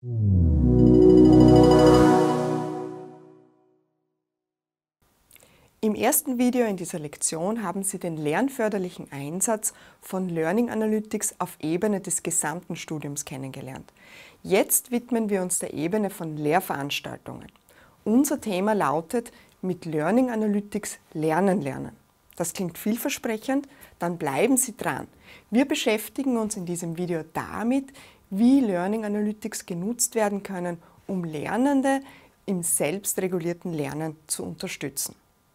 Im ersten Video in dieser Lektion haben Sie den lernförderlichen Einsatz von Learning Analytics auf Ebene des gesamten Studiums kennengelernt. Jetzt widmen wir uns der Ebene von Lehrveranstaltungen. Unser Thema lautet: mit Learning Analytics lernen. Das klingt vielversprechend, dann bleiben Sie dran. Wir beschäftigen uns in diesem Video damit, wie Learning Analytics genutzt werden können, um Lernende im selbstregulierten Lernen zu unterstützen.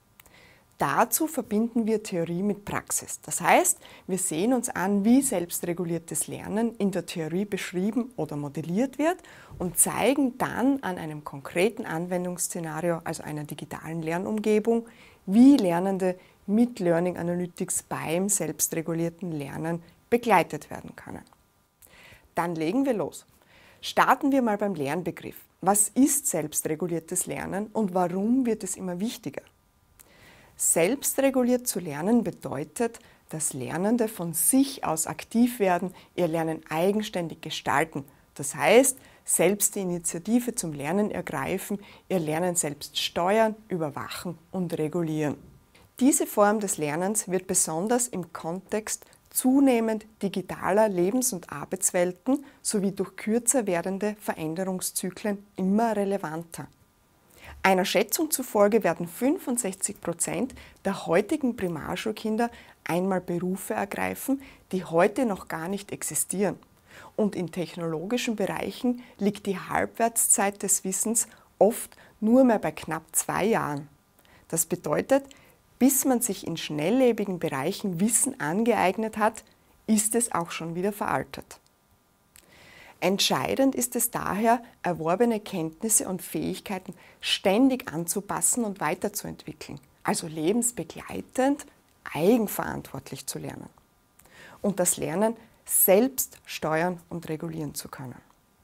Dazu verbinden wir Theorie mit Praxis. Das heißt, wir sehen uns an, wie selbstreguliertes Lernen in der Theorie beschrieben oder modelliert wird und zeigen dann an einem konkreten Anwendungsszenario, also einer digitalen Lernumgebung, wie Lernende mit Learning Analytics beim selbstregulierten Lernen begleitet werden können. Dann legen wir los. Starten wir mal beim Lernbegriff. Was ist selbstreguliertes Lernen und warum wird es immer wichtiger? Selbstreguliert zu lernen bedeutet, dass Lernende von sich aus aktiv werden, ihr Lernen eigenständig gestalten. Das heißt, selbst die Initiative zum Lernen ergreifen, ihr Lernen selbst steuern, überwachen und regulieren. Diese Form des Lernens wird besonders im Kontext zunehmend digitaler Lebens- und Arbeitswelten sowie durch kürzer werdende Veränderungszyklen immer relevanter. Einer Schätzung zufolge werden 65% der heutigen Primarschulkinder einmal Berufe ergreifen, die heute noch gar nicht existieren. Und in technologischen Bereichen liegt die Halbwertszeit des Wissens oft nur mehr bei knapp 2 Jahren. Das bedeutet, bis man sich in schnelllebigen Bereichen Wissen angeeignet hat, ist es auch schon wieder veraltet. Entscheidend ist es daher, erworbene Kenntnisse und Fähigkeiten ständig anzupassen und weiterzuentwickeln, also lebensbegleitend, eigenverantwortlich zu lernen und das Lernen selbst steuern und regulieren zu können.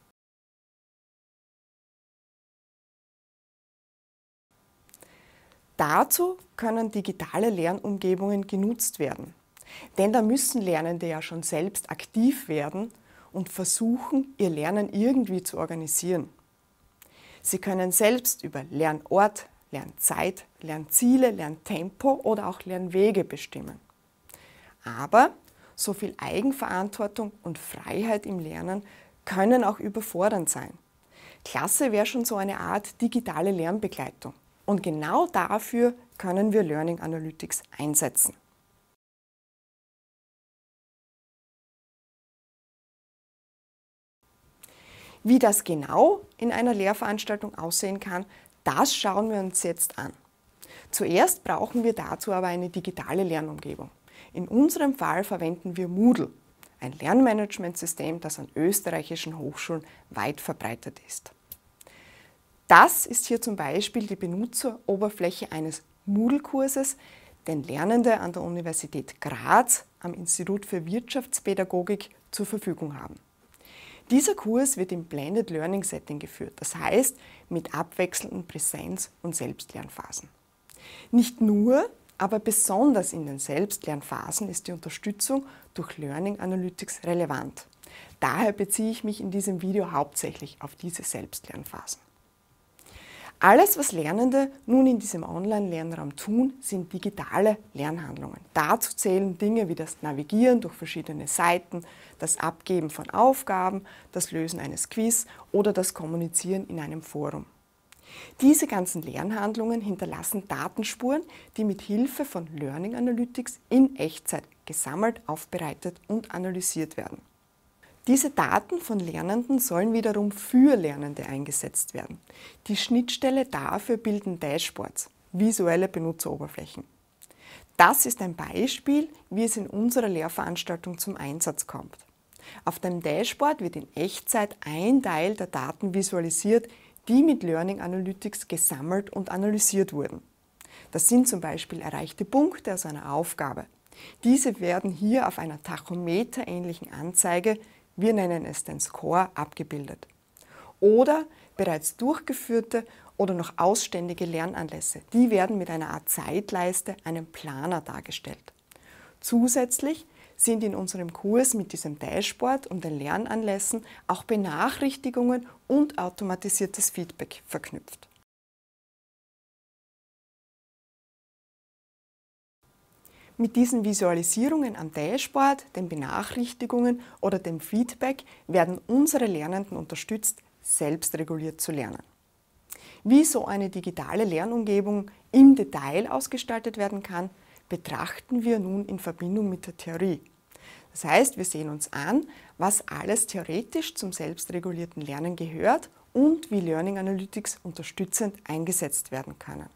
Dazu können digitale Lernumgebungen genutzt werden, denn da müssen Lernende ja schon selbst aktiv werden und versuchen, ihr Lernen irgendwie zu organisieren. Sie können selbst über Lernort, Lernzeit, Lernziele, Lerntempo oder auch Lernwege bestimmen. Aber so viel Eigenverantwortung und Freiheit im Lernen können auch überfordernd sein. Klasse wäre schon so eine Art digitale Lernbegleitung. Und genau dafür können wir Learning Analytics einsetzen. Wie das genau in einer Lehrveranstaltung aussehen kann, das schauen wir uns jetzt an. Zuerst brauchen wir dazu aber eine digitale Lernumgebung. In unserem Fall verwenden wir Moodle, ein Lernmanagementsystem, das an österreichischen Hochschulen weit verbreitet ist. Das ist hier zum Beispiel die Benutzeroberfläche eines Moodle-Kurses, den Lernende an der Universität Graz am Institut für Wirtschaftspädagogik zur Verfügung haben. Dieser Kurs wird im Blended Learning Setting geführt, das heißt mit abwechselnden Präsenz- und Selbstlernphasen. Nicht nur, aber besonders in den Selbstlernphasen ist die Unterstützung durch Learning Analytics relevant. Daher beziehe ich mich in diesem Video hauptsächlich auf diese Selbstlernphasen. Alles, was Lernende nun in diesem Online-Lernraum tun, sind digitale Lernhandlungen. Dazu zählen Dinge wie das Navigieren durch verschiedene Seiten, das Abgeben von Aufgaben, das Lösen eines Quiz oder das Kommunizieren in einem Forum. Diese ganzen Lernhandlungen hinterlassen Datenspuren, die mit Hilfe von Learning Analytics in Echtzeit gesammelt, aufbereitet und analysiert werden. Diese Daten von Lernenden sollen wiederum für Lernende eingesetzt werden. Die Schnittstelle dafür bilden Dashboards, visuelle Benutzeroberflächen. Das ist ein Beispiel, wie es in unserer Lehrveranstaltung zum Einsatz kommt. Auf dem Dashboard wird in Echtzeit ein Teil der Daten visualisiert, die mit Learning Analytics gesammelt und analysiert wurden. Das sind zum Beispiel erreichte Punkte aus einer Aufgabe. Diese werden hier auf einer tachometerähnlichen Anzeige, wir nennen es den Score, abgebildet. Oder bereits durchgeführte oder noch ausständige Lernanlässe, die werden mit einer Art Zeitleiste, einem Planer dargestellt. Zusätzlich sind in unserem Kurs mit diesem Dashboard und den Lernanlässen auch Benachrichtigungen und automatisiertes Feedback verknüpft. Mit diesen Visualisierungen am Dashboard, den Benachrichtigungen oder dem Feedback werden unsere Lernenden unterstützt, selbstreguliert zu lernen. Wie so eine digitale Lernumgebung im Detail ausgestaltet werden kann, betrachten wir nun in Verbindung mit der Theorie. Das heißt, wir sehen uns an, was alles theoretisch zum selbstregulierten Lernen gehört und wie Learning Analytics unterstützend eingesetzt werden können.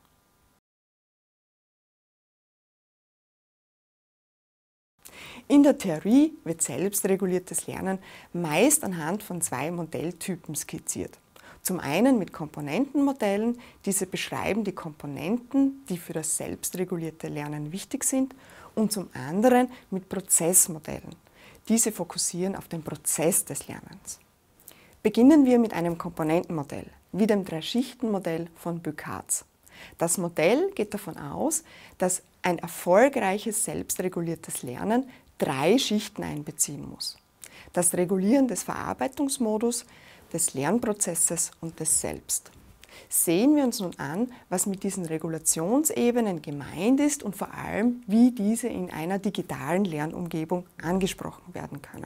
In der Theorie wird selbstreguliertes Lernen meist anhand von 2 Modelltypen skizziert. Zum einen mit Komponentenmodellen, diese beschreiben die Komponenten, die für das selbstregulierte Lernen wichtig sind, und zum anderen mit Prozessmodellen. Diese fokussieren auf den Prozess des Lernens. Beginnen wir mit einem Komponentenmodell, wie dem 3-Schichten-Modell von Buchardt. Das Modell geht davon aus, dass ein erfolgreiches selbstreguliertes Lernen 3 Schichten einbeziehen muss. Das Regulieren des Verarbeitungsmodus, des Lernprozesses und des Selbst. Sehen wir uns nun an, was mit diesen Regulationsebenen gemeint ist und vor allem, wie diese in einer digitalen Lernumgebung angesprochen werden können.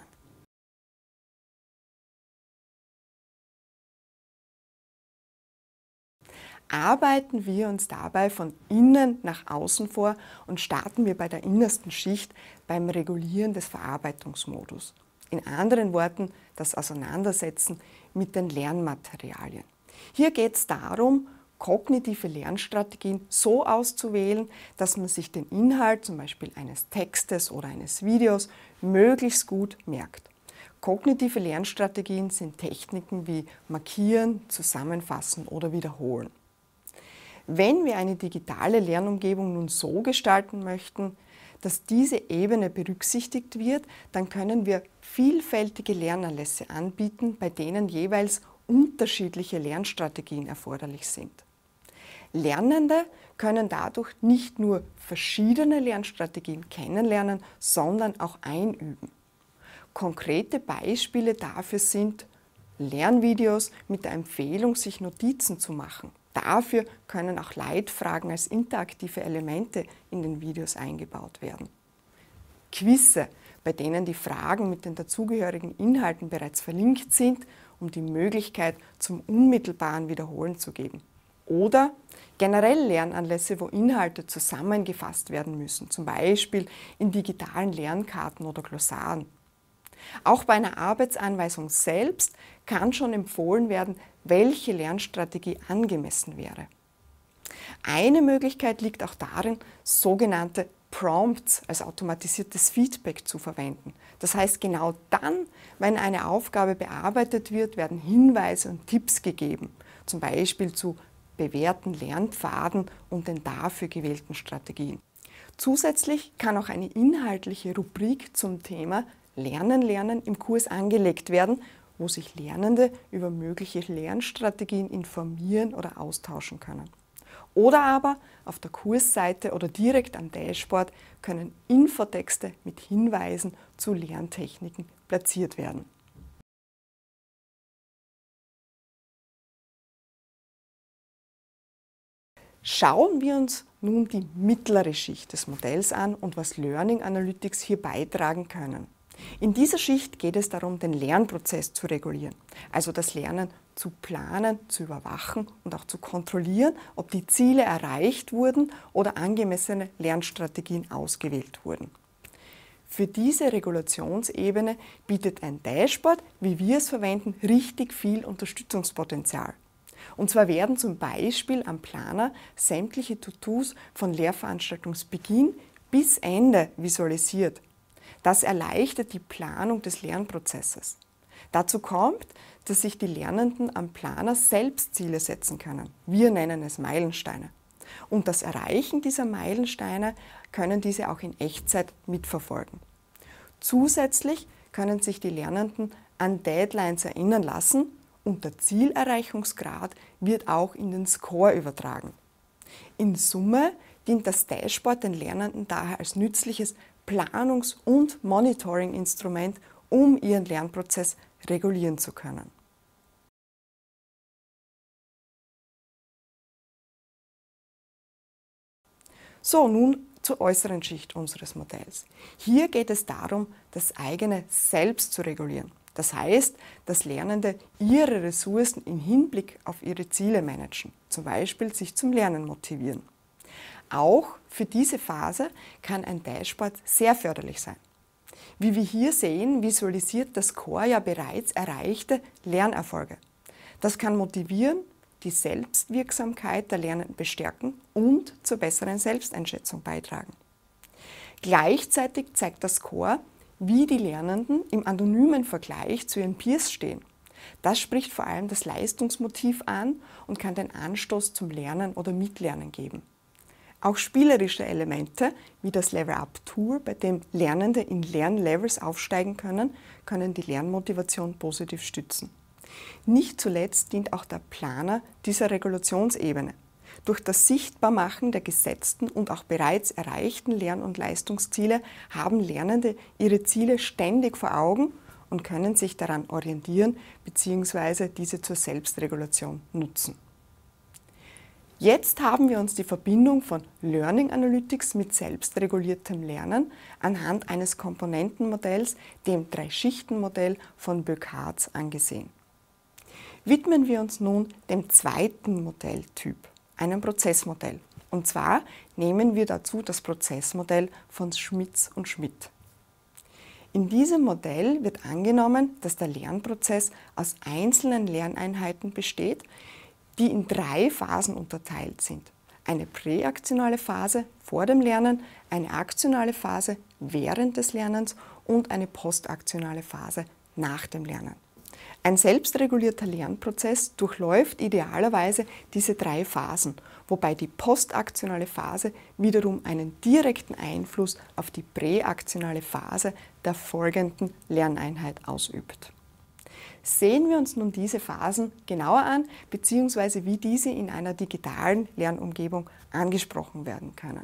Arbeiten wir uns dabei von innen nach außen vor und starten wir bei der innersten Schicht beim Regulieren des Verarbeitungsmodus. In anderen Worten, das Auseinandersetzen mit den Lernmaterialien. Hier geht es darum, kognitive Lernstrategien so auszuwählen, dass man sich den Inhalt, zum Beispiel eines Textes oder eines Videos, möglichst gut merkt. Kognitive Lernstrategien sind Techniken wie Markieren, Zusammenfassen oder Wiederholen. Wenn wir eine digitale Lernumgebung nun so gestalten möchten, dass diese Ebene berücksichtigt wird, dann können wir vielfältige Lernanlässe anbieten, bei denen jeweils unterschiedliche Lernstrategien erforderlich sind. Lernende können dadurch nicht nur verschiedene Lernstrategien kennenlernen, sondern auch einüben. Konkrete Beispiele dafür sind Lernvideos mit der Empfehlung, sich Notizen zu machen. Dafür können auch Leitfragen als interaktive Elemente in den Videos eingebaut werden. Quizze, bei denen die Fragen mit den dazugehörigen Inhalten bereits verlinkt sind, um die Möglichkeit zum unmittelbaren Wiederholen zu geben. Oder generell Lernanlässe, wo Inhalte zusammengefasst werden müssen, zum Beispiel in digitalen Lernkarten oder Glossaren. Auch bei einer Arbeitsanweisung selbst kann schon empfohlen werden, welche Lernstrategie angemessen wäre. Eine Möglichkeit liegt auch darin, sogenannte Prompts als automatisiertes Feedback zu verwenden. Das heißt, genau dann, wenn eine Aufgabe bearbeitet wird, werden Hinweise und Tipps gegeben, zum Beispiel zu bewährten Lernpfaden und den dafür gewählten Strategien. Zusätzlich kann auch eine inhaltliche Rubrik zum Thema Lernen im Kurs angelegt werden, wo sich Lernende über mögliche Lernstrategien informieren oder austauschen können. Oder aber auf der Kursseite oder direkt am Dashboard können Infotexte mit Hinweisen zu Lerntechniken platziert werden. Schauen wir uns nun die mittlere Schicht des Modells an und was Learning Analytics hier beitragen können. In dieser Schicht geht es darum, den Lernprozess zu regulieren, also das Lernen zu planen, zu überwachen und auch zu kontrollieren, ob die Ziele erreicht wurden oder angemessene Lernstrategien ausgewählt wurden. Für diese Regulationsebene bietet ein Dashboard, wie wir es verwenden, richtig viel Unterstützungspotenzial. Und zwar werden zum Beispiel am Planer sämtliche To-Dos von Lehrveranstaltungsbeginn bis Ende visualisiert. Das erleichtert die Planung des Lernprozesses. Dazu kommt, dass sich die Lernenden am Planer selbst Ziele setzen können. Wir nennen es Meilensteine. Und das Erreichen dieser Meilensteine können diese auch in Echtzeit mitverfolgen. Zusätzlich können sich die Lernenden an Deadlines erinnern lassen und der Zielerreichungsgrad wird auch in den Score übertragen. In Summe dient das Dashboard den Lernenden daher als nützliches Planungs- und Monitoring-Instrument, um Ihren Lernprozess regulieren zu können. So, nun zur äußeren Schicht unseres Modells. Hier geht es darum, das eigene Selbst zu regulieren. Das heißt, dass Lernende ihre Ressourcen im Hinblick auf ihre Ziele managen, zum Beispiel sich zum Lernen motivieren. Auch für diese Phase kann ein Dashboard sehr förderlich sein. Wie wir hier sehen, visualisiert das Core ja bereits erreichte Lernerfolge. Das kann motivieren, die Selbstwirksamkeit der Lernenden bestärken und zur besseren Selbsteinschätzung beitragen. Gleichzeitig zeigt das Core, wie die Lernenden im anonymen Vergleich zu ihren Peers stehen. Das spricht vor allem das Leistungsmotiv an und kann den Anstoß zum Lernen oder Mitlernen geben. Auch spielerische Elemente, wie das Level-Up-Tour, bei dem Lernende in Lernlevels aufsteigen können, können die Lernmotivation positiv stützen. Nicht zuletzt dient auch der Planer dieser Regulationsebene. Durch das Sichtbarmachen der gesetzten und auch bereits erreichten Lern- und Leistungsziele haben Lernende ihre Ziele ständig vor Augen und können sich daran orientieren bzw. diese zur Selbstregulation nutzen. Jetzt haben wir uns die Verbindung von Learning Analytics mit selbstreguliertem Lernen anhand eines Komponentenmodells, dem Drei-Schichten-Modell von Böckards, angesehen. Widmen wir uns nun dem zweiten Modelltyp, einem Prozessmodell. Und zwar nehmen wir dazu das Prozessmodell von Schmitz und Schmidt. In diesem Modell wird angenommen, dass der Lernprozess aus einzelnen Lerneinheiten besteht, die in 3 Phasen unterteilt sind. Eine präaktionale Phase vor dem Lernen, eine aktionale Phase während des Lernens und eine postaktionale Phase nach dem Lernen. Ein selbstregulierter Lernprozess durchläuft idealerweise diese 3 Phasen, wobei die postaktionale Phase wiederum einen direkten Einfluss auf die präaktionale Phase der folgenden Lerneinheit ausübt. Sehen wir uns nun diese Phasen genauer an, bzw. wie diese in einer digitalen Lernumgebung angesprochen werden können.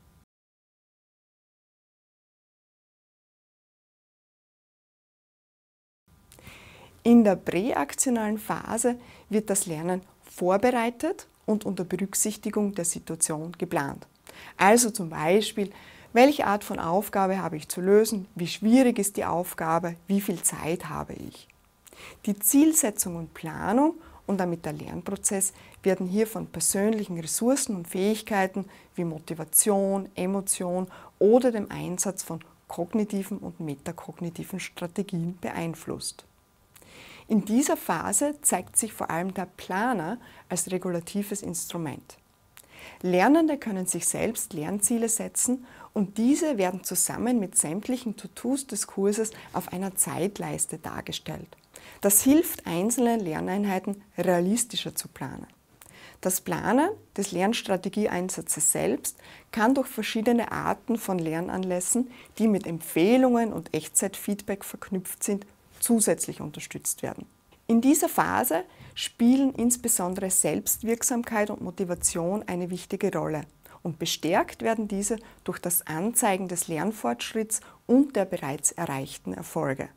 In der präaktionalen Phase wird das Lernen vorbereitet und unter Berücksichtigung der Situation geplant. Also zum Beispiel, welche Art von Aufgabe habe ich zu lösen, wie schwierig ist die Aufgabe, wie viel Zeit habe ich. Die Zielsetzung und Planung und damit der Lernprozess werden hier von persönlichen Ressourcen und Fähigkeiten wie Motivation, Emotion oder dem Einsatz von kognitiven und metakognitiven Strategien beeinflusst. In dieser Phase zeigt sich vor allem der Planer als regulatives Instrument. Lernende können sich selbst Lernziele setzen und diese werden zusammen mit sämtlichen To-Dos des Kurses auf einer Zeitleiste dargestellt. Das hilft einzelnen Lerneinheiten realistischer zu planen. Das Planen des Lernstrategieeinsatzes selbst kann durch verschiedene Arten von Lernanlässen, die mit Empfehlungen und Echtzeitfeedback verknüpft sind, zusätzlich unterstützt werden. In dieser Phase spielen insbesondere Selbstwirksamkeit und Motivation eine wichtige Rolle und bestärkt werden diese durch das Anzeigen des Lernfortschritts und der bereits erreichten Erfolge.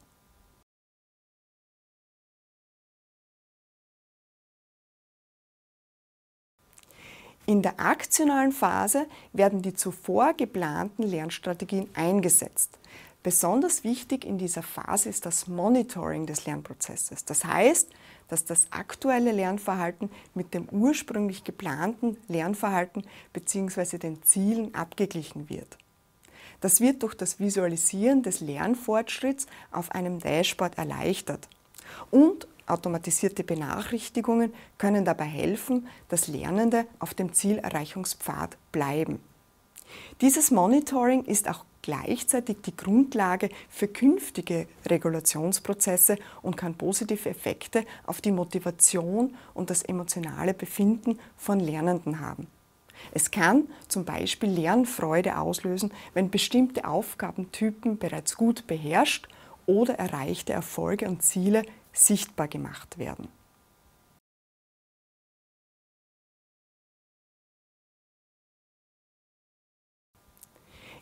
In der aktionalen Phase werden die zuvor geplanten Lernstrategien eingesetzt. Besonders wichtig in dieser Phase ist das Monitoring des Lernprozesses. Das heißt, dass das aktuelle Lernverhalten mit dem ursprünglich geplanten Lernverhalten bzw. den Zielen abgeglichen wird. Das wird durch das Visualisieren des Lernfortschritts auf einem Dashboard erleichtert. Und automatisierte Benachrichtigungen können dabei helfen, dass Lernende auf dem Zielerreichungspfad bleiben. Dieses Monitoring ist auch gleichzeitig die Grundlage für künftige Regulationsprozesse und kann positive Effekte auf die Motivation und das emotionale Befinden von Lernenden haben. Es kann zum Beispiel Lernfreude auslösen, wenn bestimmte Aufgabentypen bereits gut beherrscht oder erreichte Erfolge und Ziele sichtbar gemacht werden.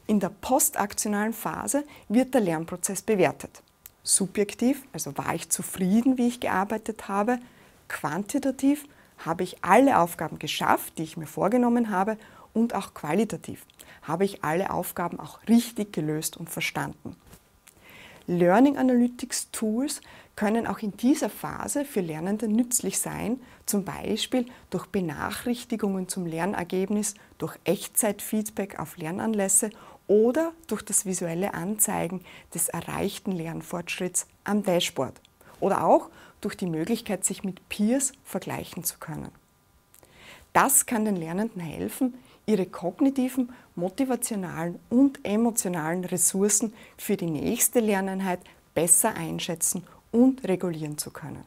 In der postaktionalen Phase wird der Lernprozess bewertet. Subjektiv, also war ich zufrieden, wie ich gearbeitet habe. Quantitativ, habe ich alle Aufgaben geschafft, die ich mir vorgenommen habe. Und auch qualitativ, habe ich alle Aufgaben auch richtig gelöst und verstanden. Learning Analytics Tools können auch in dieser Phase für Lernende nützlich sein, zum Beispiel durch Benachrichtigungen zum Lernergebnis, durch Echtzeitfeedback auf Lernanlässe oder durch das visuelle Anzeigen des erreichten Lernfortschritts am Dashboard oder auch durch die Möglichkeit, sich mit Peers vergleichen zu können. Das kann den Lernenden helfen, ihre kognitiven, motivationalen und emotionalen Ressourcen für die nächste Lerneinheit besser einschätzen und regulieren zu können.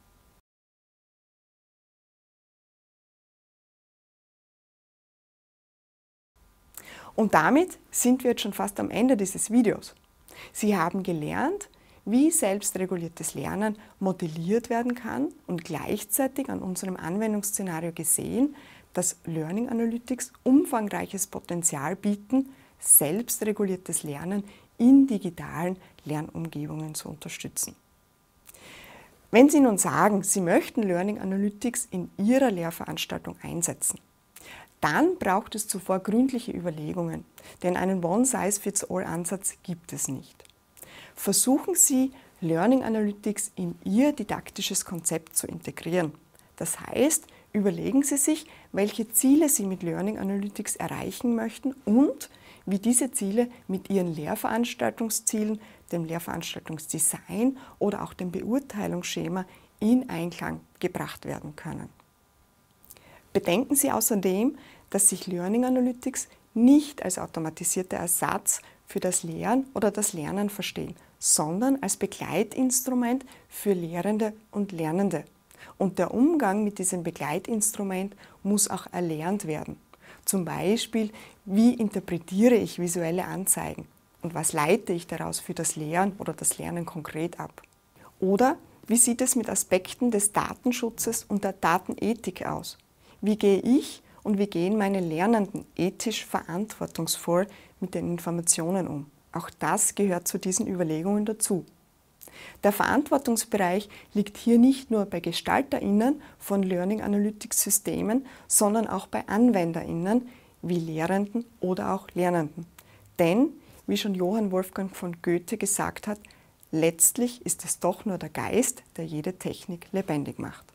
Und damit sind wir jetzt schon fast am Ende dieses Videos. Sie haben gelernt, wie selbstreguliertes Lernen modelliert werden kann und gleichzeitig an unserem Anwendungsszenario gesehen, dass Learning Analytics umfangreiches Potenzial bieten, selbstreguliertes Lernen in digitalen Lernumgebungen zu unterstützen. Wenn Sie nun sagen, Sie möchten Learning Analytics in Ihrer Lehrveranstaltung einsetzen, dann braucht es zuvor gründliche Überlegungen, denn einen One-Size-Fits-All-Ansatz gibt es nicht. Versuchen Sie, Learning Analytics in Ihr didaktisches Konzept zu integrieren. Das heißt, überlegen Sie sich, welche Ziele Sie mit Learning Analytics erreichen möchten und wie diese Ziele mit Ihren Lehrveranstaltungszielen, dem Lehrveranstaltungsdesign oder auch dem Beurteilungsschema in Einklang gebracht werden können. Bedenken Sie außerdem, dass sich Learning Analytics nicht als automatisierter Ersatz für das Lehren oder das Lernen verstehen, sondern als Begleitinstrument für Lehrende und Lernende. Und der Umgang mit diesem Begleitinstrument muss auch erlernt werden. Zum Beispiel, wie interpretiere ich visuelle Anzeigen und was leite ich daraus für das Lehren oder das Lernen konkret ab? Oder wie sieht es mit Aspekten des Datenschutzes und der Datenethik aus? Wie gehe ich und wie gehen meine Lernenden ethisch verantwortungsvoll mit den Informationen um? Auch das gehört zu diesen Überlegungen dazu. Der Verantwortungsbereich liegt hier nicht nur bei GestalterInnen von Learning Analytics Systemen, sondern auch bei AnwenderInnen wie Lehrenden oder auch Lernenden. Denn, wie schon Johann Wolfgang von Goethe gesagt hat, letztlich ist es doch nur der Geist, der jede Technik lebendig macht.